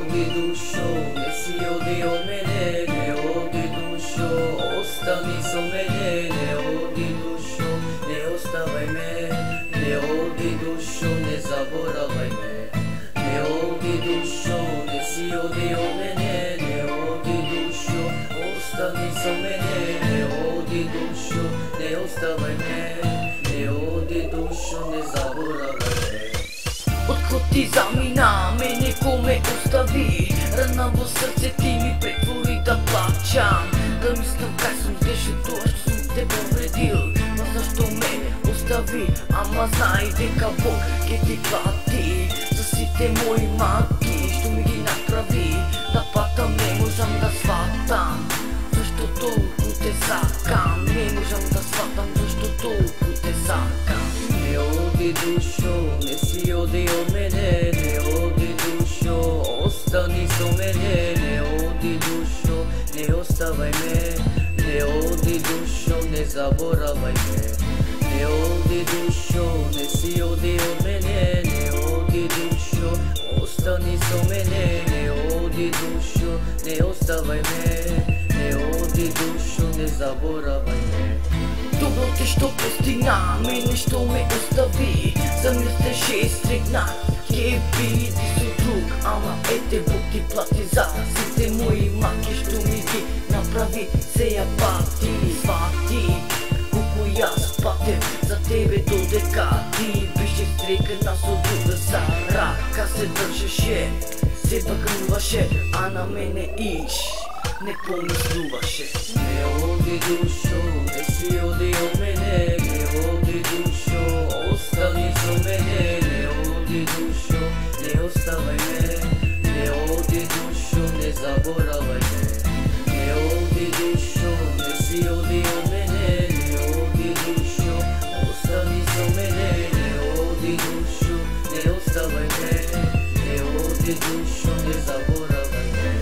di dušo, ne si odio mene, ne odi dušo, ostani sa mene, ne odi dušo, ne ostavaj me, ne odi dušo, ne zaboravaj me, ne odi dušo, ne si odio mene, ne odi dušo, ostani sa mene, ne odi dušo, ne ostavaj me, ne odi dušo, ne zaboravaj me. Откот ти замина, мене коме остави, рана во срце ти ми претвори да плачам, да мислам кај сум грешил тоа што сум те повредил. Ма зашто ме остави, ама знај дека Бог ќе ти плати за сите мои маки што ми ги направи. Да патам не можам да сватам зашто толку те сакам, не можам да сватам зашто толку те сакам. Ne odi dušo, ne si odio mene, ne odi dušo, ostani sa mene, ne odi dušo, ne ostavaj me, ne odi dušo, ne zaboravaj me, ne odi dušo, ne si odio mene, ne odi dušo, ostani sa mene, ne odi dušo, ne ostavaj me, ne odi dušo, ne zaboravaj me. Dobro те што постигна, мене што ме остави, за мислеше стригна, ќе биди со друг, ама ете Бог ти плати за сите мои маки што ми ги направи. Сеја пати, свати, колку јас патев за тебе додека ти беше стригна со друга, за рака се држеше, се багнуваше, а на мене иш не помислуваше. Ne odi dušo, ne si odio mene, ne odi dušo, ostani sa mene, ne odi dušo, ne ostavaj me, ne odi dušo, ne zaboravaj me, ne odi dušo, ne si odio mene, ne odi dušo, ostani sa mene, ne odi dušo, ne ostavaj me, ne odi dušo, ne zaboravaj me.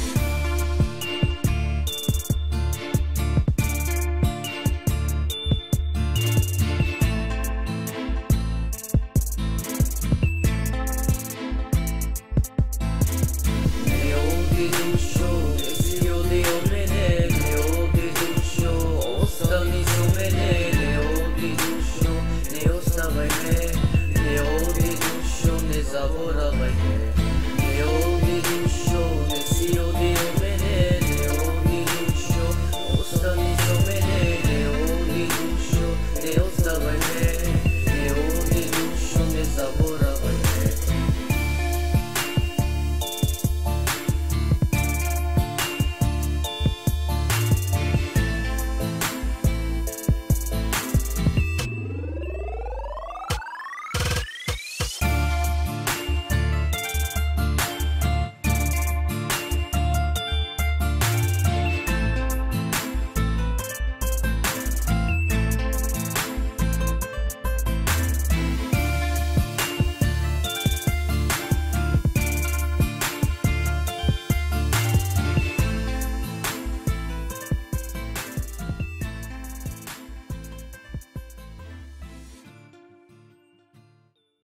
Dušo, ne si odio mene, ne odi dušo, ostani sa mene, ne odi dušo, ne ostavaj me, ne odi dušo, ne zaboravaj me.